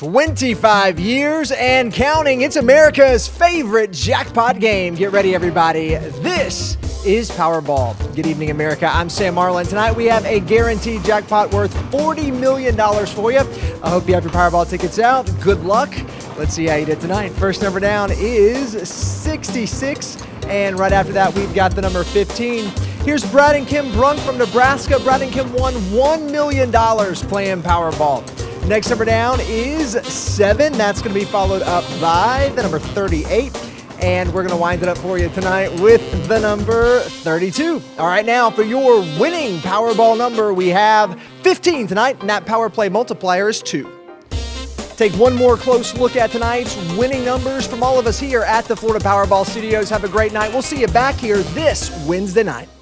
25 years and counting. It's America's favorite jackpot game. Get ready, everybody. This is Powerball. Good evening, America. I'm Sam Marlin. Tonight we have a guaranteed jackpot worth $40 million for you. I hope you have your Powerball tickets out. Good luck. Let's see how you did tonight. First number down is 66. And right after that, we've got the number 15. Here's Brad and Kim Brunk from Nebraska. Brad and Kim won $1 million playing Powerball. Next number down is 7. That's going to be followed up by the number 38. And we're going to wind it up for you tonight with the number 32. All right, now for your winning Powerball number, we have 15 tonight, and that Power Play multiplier is 2. Take one more close look at tonight's winning numbers from all of us here at the Florida Powerball Studios. Have a great night. We'll see you back here this Wednesday night.